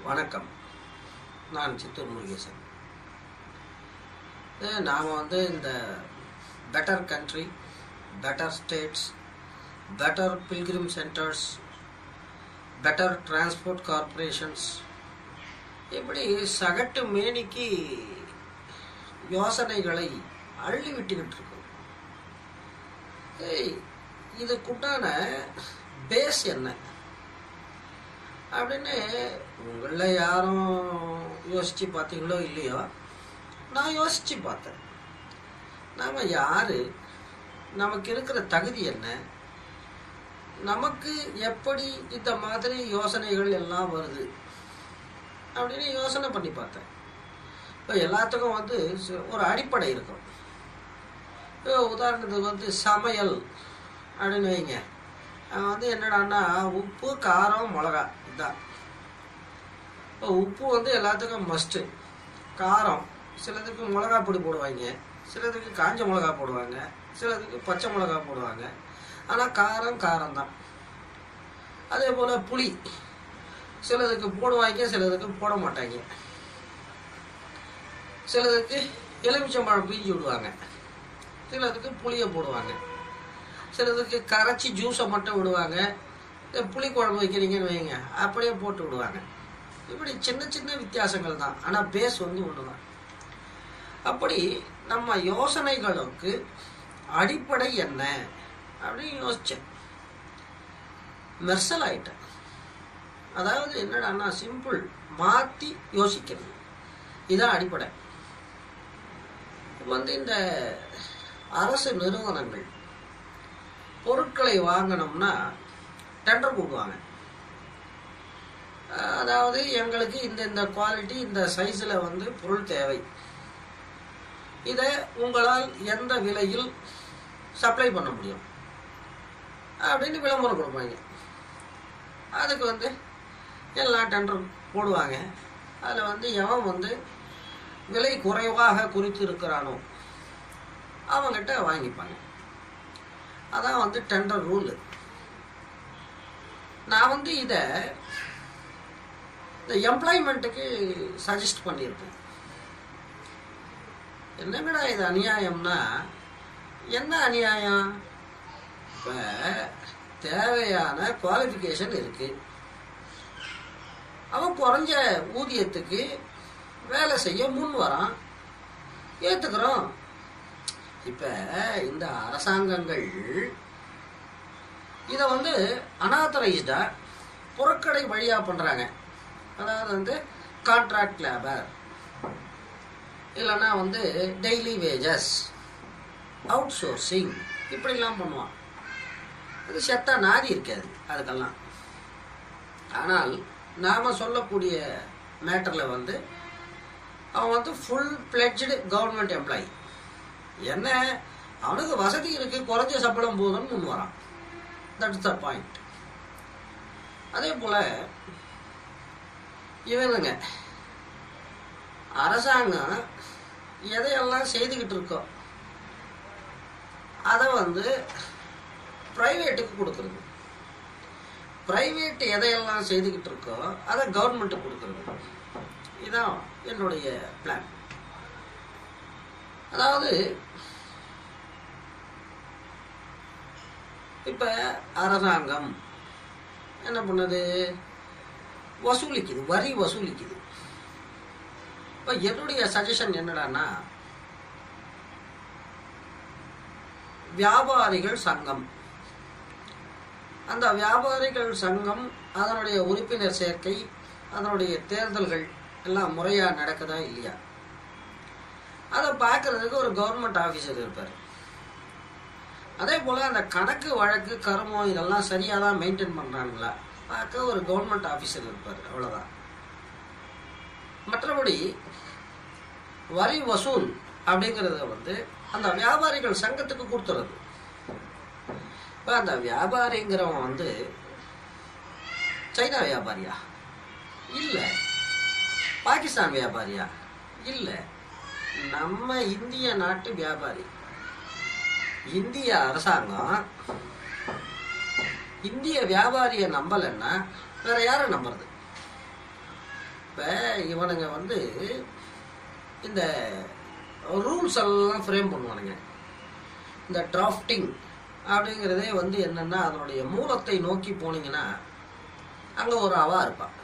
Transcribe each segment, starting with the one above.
வணக்கம். நான் சித்தூர் முருகேசன். நாம் இந்த better country, better states, better pilgrim centres, better transport corporations, இப்படி சகட்டு மேனிக்கு யோசனைகளை அள்ளி விட்டுக்கிட்டு இருக்கோம். இதுக்குண்டான பேஸ் என்ன அப்படின்னு உங்களில் யாரும் யோசித்து பார்த்தீங்களோ இல்லையோ, நான் யோசித்து பார்த்தேன். நாம் யார், நமக்கு இருக்கிற தகுதி என்ன, நமக்கு எப்படி இந்த மாதிரி யோசனைகள் எல்லாம் வருது அப்படின்னு யோசனை பண்ணி பார்த்தேன். இப்போ எல்லாத்துக்கும் ஒரு அடிப்படை இருக்கும். இப்போ உதாரணத்துக்கு சமையல் அப்படின்னு வைங்க. என்னடான்னா உப்பு, காரம், மிளகா இதுதான். இப்போ உப்பு எல்லாத்துக்கும் மஸ்ட்டு. காரம் சிலதுக்கு மிளகா பொடி போடுவாங்க, சிலதுக்கு காஞ்ச மிளகா போடுவாங்க, சிலதுக்கு பச்சை மிளகா போடுவாங்க. ஆனால் காரம் தான். அதே போல் புளி சிலதுக்கு போடுவாங்க, சிலதுக்கு போட மாட்டாங்க. சிலதுக்கு எலுமிச்சம்பழம் பிஞ்சு விடுவாங்க, சிலதுக்கு புளியை போடுவாங்க, சிலதுக்கு கரைச்சி ஜூஸை மட்டும் விடுவாங்க. புளி குழம்பு வைக்கிறீங்கன்னு வைங்க, அப்படியே போட்டு விடுவாங்க. இப்படி சின்ன சின்ன வித்தியாசங்கள் தான், ஆனால் பேஸ் ஒன்று தான். அப்படி நம்ம யோசனைகளுக்கு அடிப்படை என்ன அப்படின்னு யோசிச்சேன். மெர்சல் ஆயிட்டேன். அதாவது என்னடான்னா சிம்பிள், மாற்றி யோசிக்கிறது, இதான் அடிப்படை. இந்த அரசு நிறுவனங்கள் பொருட்களை வாங்கணும்னா டெண்டர் கூடுவாங்க. அதாவது எங்களுக்கு இந்த குவாலிட்டி, இந்த சைஸில் பொருள் தேவை, இதை உங்களால் எந்த விலையில் சப்ளை பண்ண முடியும் அப்படின்னு விளம்பரம் கொடுப்பாங்க. அதுக்கு எல்லாம் டெண்டர் போடுவாங்க. அதில் எவன் விலை குறைவாக குறித்து இருக்கிறானோ அவங்ககிட்ட வாங்கிப்பாங்க. அதான் டெண்டர் ரூல். நான் இதை இந்த எம்ப்ளாய்மெண்ட்டுக்கு சஜஸ்ட் பண்ணியிருப்பேன். என்னங்கடா இது அநியாயம்னா, என்ன அநியாயம்? இப்போ தேவையான குவாலிஃபிகேஷன் இருக்கு, அவன் குறைஞ்ச ஊதியத்துக்கு வேலை செய்ய முன் வரான், ஏற்றுக்கிறோம். இப்போ இந்த அரசாங்கங்கள் இதை அனாத்தரைஸ்டா புறக்கடை வழியாக பண்ணுறாங்க. அதாவது கான்ட்ராக்ட் லேபர், இல்லைன்னா டெய்லி வேஜஸ், அவுட் சோர்சிங், இப்படிலாம் பண்ணுவான். அது செத்தா நாதி இருக்காது அதுக்கெல்லாம். ஆனால் நாம் சொல்லக்கூடிய மேட்டரில் அவன் ஃபுல் பிளெட்ஜ்டு கவர்மெண்ட் எம்ப்ளாயி. என்ன, அவனுக்கு வசதி இருக்கு, குறைஞ்ச சம்பளம் போதும்னு முன் வரான். That's the point. அதே போல இவனுங்க அரசாங்கம் எதையெல்லாம் செய்துக்கிட்டு இருக்கோ அதை பிரைவேட்டுக்கு கொடுக்குறது, பிரைவேட் எதையெல்லாம் செய்துக்கிட்டு இருக்கோ அதை கவர்மெண்ட்டுக்கு கொடுக்குறது. இதுதான் என்னுடைய பிளான். அதாவது இப்போ அரசாங்கம் என்ன பண்ணுது, வசூலிக்குது, வரி வசூலிக்குது. இப்போ என்னுடைய சஜஷன் என்னடான்னா, வியாபாரிகள் சங்கம், அந்த வியாபாரிகள் சங்கம் அதனுடைய உறுப்பினர் சேர்க்கை, அதனுடைய தேர்தல்கள் எல்லாம் முறையாக நடக்குதா இல்லையா, அதை பார்க்கறதுக்கு ஒரு கவர்மெண்ட் ஆஃபீஸர் இருப்பார். அதே போல் அந்த கணக்கு வழக்கு கருமம் இதெல்லாம் சரியாக தான் மெயின்டைன் பண்ணுறாங்களா பார்க்க ஒரு கவர்மெண்ட் ஆஃபீஸர் இருப்பார். அவ்வளோதான். மற்றபடி வரி வசூல் அப்படிங்கிறத அந்த வியாபாரிகள் சங்கத்துக்கு கொடுத்துறது. இப்போ அந்த வியாபாரிங்கிறவன் சைனா வியாபாரியா இல்லை, பாகிஸ்தான் வியாபாரியா இல்லை, நம்ம இந்திய நாட்டு வியாபாரி. இந்திய அரசாங்கம் இந்திய வியாபாரியை நம்பலைன்னா வேற யாரை நம்புறது? இப்போ இவனுங்க வந்து இந்த ரூல்ஸ் எல்லாம் ஃப்ரேம் பண்ணுவானுங்க. இந்த டிராஃப்டிங் அப்படிங்கிறதே வந்து என்னென்னா, அதனுடைய மூலத்தை நோக்கி போனீங்கன்னா அங்கே ஒரு அவா இருப்பாள்.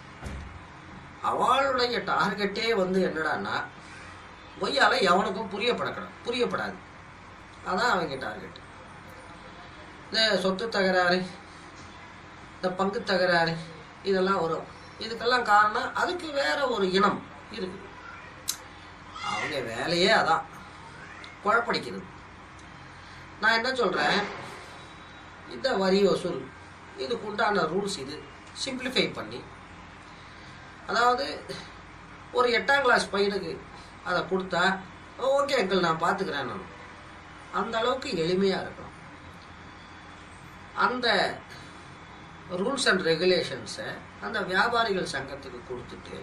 அவளுடைய டார்கெட்டே வந்து என்னடான்னா, பொய்யால் எவனுக்கும் புரியப்படாது. அதான் அவங்க டார்கெட். இந்த சொத்து தகராறு, இந்த பங்கு தகராறு, இதெல்லாம் வரும். இதுக்கெல்லாம் காரணம் அதுக்கு வேற ஒரு இனம் இருக்குது. அவங்க வேலையே அதான், குழப்படிக்கிறது. நான் என்ன சொல்கிறேன், இந்த வரி வசூல் இதுக்கு உண்டான ரூல்ஸ் இது சிம்பிளிஃபை பண்ணி, அதாவது ஒரு 8ஆம் கிளாஸ் பையனுக்கு அதை கொடுத்தா ஓகே அங்கிள் நான் பார்த்துக்கிறேன், நான் அந்த அளவுக்கு எளிமையாக இருக்கணும். அந்த ரூல்ஸ் அண்ட் ரெகுலேஷன்ஸை அந்த வியாபாரிகள் சங்கத்துக்கு கொடுத்துட்டு,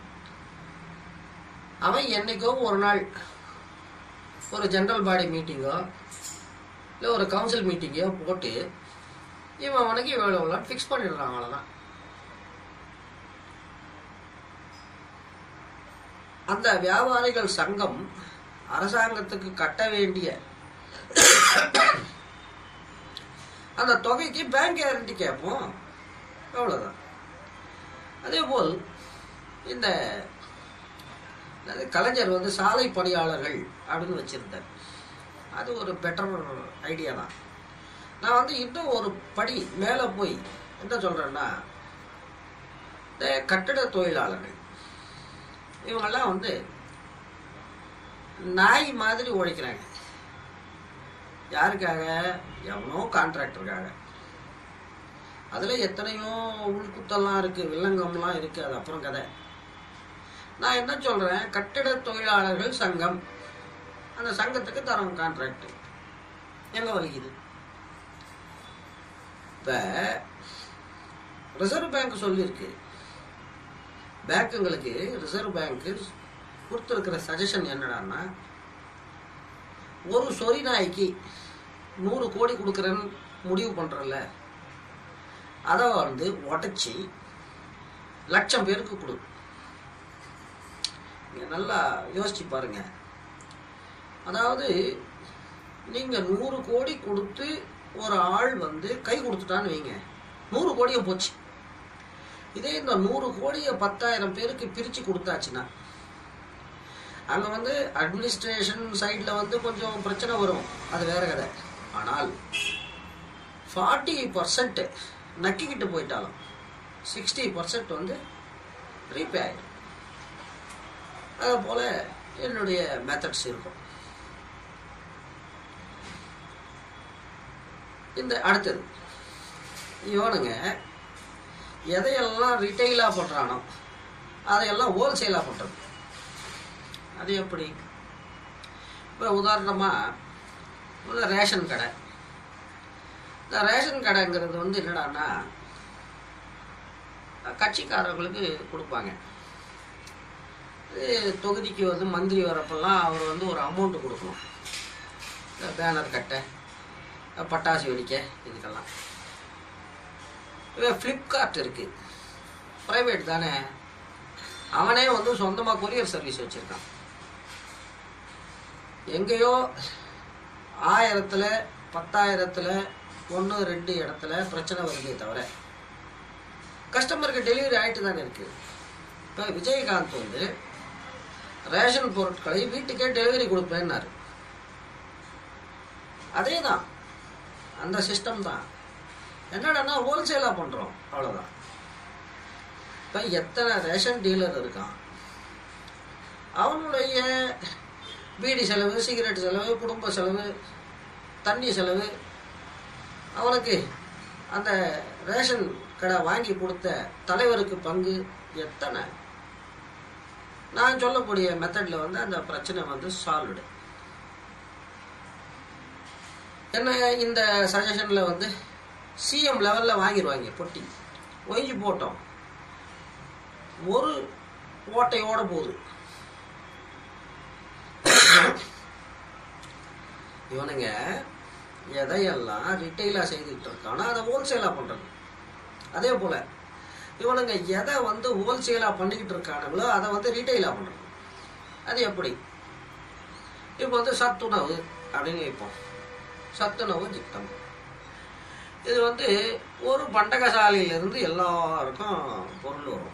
அவன் என்னைக்கோ ஒரு நாள் ஒரு ஜெனரல் பாடி மீட்டிங்கோ இல்லை ஒரு கவுன்சில் மீட்டிங்கோ போட்டு இவன் அவனுக்கு இவ்வளோ ஃபிக்ஸ் பண்ணிடுறான். அவ்வளோதான். அந்த வியாபாரிகள் சங்கம் அரசாங்கத்துக்கு கட்ட வேண்டிய அந்த தொகைக்கு பேங்க் கேரண்டி கேட்போம், அவ்வளோதான். அதே போல் இந்த கலைஞர் வந்து சாலை பணியாளர்கள் அப்படின்னு வச்சிருந்தார். அது ஒரு பெட்டர் ஐடியா தான். நான் வந்து இன்னும் ஒரு படி மேலே போய் என்ன சொல்கிறேன்னா, இந்த கட்டிட தொழிலாளர்கள் இவங்கெல்லாம் வந்து நாய் மாதிரி உழைக்கிறாங்க. யாருக்காக? எவனோ கான்ட்ராக்டருக்காக. அதில் எத்தனையோ உள்குத்தெல்லாம் இருக்குது, வில்லங்கம்லாம் இருக்குது, அது அப்புறம் கதை. நான் என்ன சொல்கிறேன், கட்டிட தொழிலாளர்கள் சங்கம், அந்த சங்கத்துக்கு தரோம் கான்ட்ராக்ட். எங்கே வலிக்குது? இப்போ ரிசர்வ் பேங்க் சொல்லியிருக்கு, பேங்க்குங்களுக்கு ரிசர்வ் பேங்க்கு கொடுத்துருக்கிற சஜஷன் என்னடான்னா, ஒரு சொறி நாய்க்கு 100 கோடி கொடுக்குறேன்னு முடிவு பண்ணுறல, அதை வந்து உடச்சி 1,00,000 பேருக்கு கொடு. நீங்கள் நல்லா யோசிச்சு பாருங்க. அதாவது நீங்கள் 100 கோடி கொடுத்து ஒரு ஆள் வந்து கை கொடுத்துட்டான்னு வைங்க, 100 கோடியை போச்சு. இதே இந்த 100 கோடியை 10,000 பேருக்கு பிரித்து கொடுத்தாச்சுன்னா, அங்கே வந்து அட்மினிஸ்ட்ரேஷன் சைடில் வந்து கொஞ்சம் பிரச்சனை வரும், அது வேற கதை. ஆனால் 40% நக்கிக்கிட்டு போயிட்டாலும் 60% வந்து ரீபே ஆகிடும். அது போல் என்னுடைய மெத்தட்ஸ் இருக்கும். இந்த அடுத்தது இவனுங்க எதையெல்லாம் ரிட்டைலாக பண்ணுறானோ அதையெல்லாம் ஹோல்சேலாக பண்ணுறது. அது எப்படி? இப்போ உதாரணமாக ஒரு ரேஷன் கடை. இந்த ரேஷன் கடைங்கிறது வந்து என்னடான்னா, கட்சிக்காரர்களுக்கு கொடுப்பாங்க. தொகுதிக்கு வந்து மந்திரி வரப்பெல்லாம் அவர் வந்து ஒரு அமௌண்ட்டு கொடுக்கணும், பேனர் கட்ட, பட்டாசு வெடிக்க, இதுக்கெல்லாம். இப்போ ஃப்ளிப்கார்ட் இருக்குது, ப்ரைவேட் தானே, அவனே வந்து சொந்தமாக கொரியர் சர்வீஸ் வச்சுருக்கான். எங்கேயோ 1000ல் 10,000ல் 1-2 இடத்துல பிரச்சனை வருதே தவிர கஸ்டமருக்கு டெலிவரி ஆகிட்டு தானே இருக்குது. இப்போ விஜயகாந்த் வந்து ரேஷன் பொருட்களை வீட்டுக்கே டெலிவரி கொடுப்பேன்னாரு. அதே தான், அந்த சிஸ்டம் தான். என்னடான்னா ஹோல்சேலாக பண்ணுறோம், அவ்வளோதான். இப்போ எத்தனை ரேஷன் டீலர் இருக்கான், அவனுடைய பீடி செலவு, சிகரெட் செலவு, குடும்ப செலவு, தண்ணி செலவு, அவனுக்கு அந்த ரேஷன் கடை வாங்கி கொடுத்த தலைவருக்கு பங்கு எத்தனை. நான் சொல்லக்கூடிய மெத்தடில் வந்து அந்த பிரச்சனை வந்து சால்வ்டு. என்ன இந்த சஜஷனில் வந்து சிஎம் லெவலில் வாங்கிடுவாங்க பொட்டி, ஒழிஞ்சு போட்டோம், ஒரு ஓட்டையோட போகுது. இவனுங்க எதையெல்லாம் ரிட்டைலாக செய்துக்கிட்டு இருக்கானோ அதை ஹோல்சேலாக பண்ணுறது. அதே போல் இவனுங்க எதை வந்து ஹோல்சேலாக பண்ணிக்கிட்டு இருக்கானுங்களோ அதை வந்து ரீட்டைலாக பண்ணுறோம். அது எப்படி? இப்போ வந்து சத்துணவு அப்படின்னு வைப்போம். சத்துணவு திட்டம் இது வந்து ஒரு பண்டகசாலையிலிருந்து எல்லாருக்கும் பொருள் வரும்.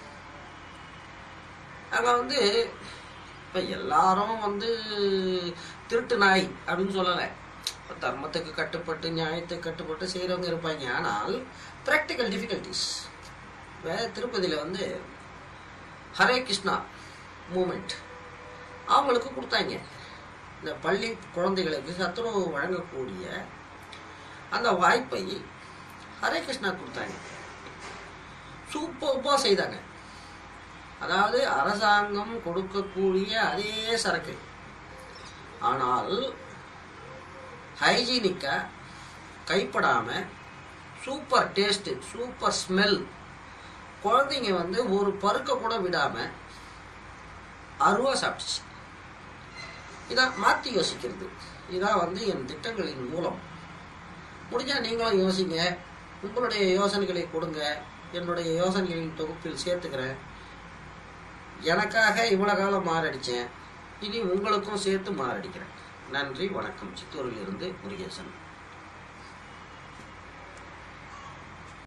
அங்கே வந்து இப்போ எல்லாரும் வந்து திருட்டு நாய் அப்படின்னு சொல்லலை. தர்மத்துக்கு கட்டுப்பட்டு நியாயத்துக்கு கட்டுப்பட்டு செய்கிறவங்க இருப்பாங்க. ஆனால் ப்ராக்டிக்கல் டிஃபிகல்ட்டிஸ். திருப்பதியில் வந்து ஹரே கிருஷ்ணா மூமெண்ட் அவங்களுக்கு கொடுத்தாங்க. இந்த பள்ளி குழந்தைகளுக்கு சத்துணவு வழங்கக்கூடிய அந்த வாய்ப்பை ஹரே கிருஷ்ணா கொடுத்தாங்க. சூப்பராக செய்தாங்க. அதாவது அரசாங்கம் கொடுக்கக்கூடிய அதே சரக்கு, ஆனால் ஹைஜீனிக்காக கைப்படாமல் சூப்பர் டேஸ்ட்டு, சூப்பர் ஸ்மெல், குழந்தைங்க வந்து ஒரு பருக்க கூட விடாமல் அருவா சாப்பிடுச்சு. இதான் மாற்றி யோசிக்கிறது. இதான் வந்து என் திட்டங்களின் மூலம். முடிஞ்சால் நீங்களும் யோசிங்க. உங்களுடைய யோசனைகளை கொடுங்க. என்னுடைய யோசனைகளின் தொகுப்பில் சேர்த்துக்கிறேன். எனக்காக இவ்வளோ காலம் மாரடித்தேன், இனி உங்களுக்கும் சேர்த்து மாரடிக்கிறேன். நன்றி, வணக்கம். சித்தூரிலிருந்து முருகேசன்.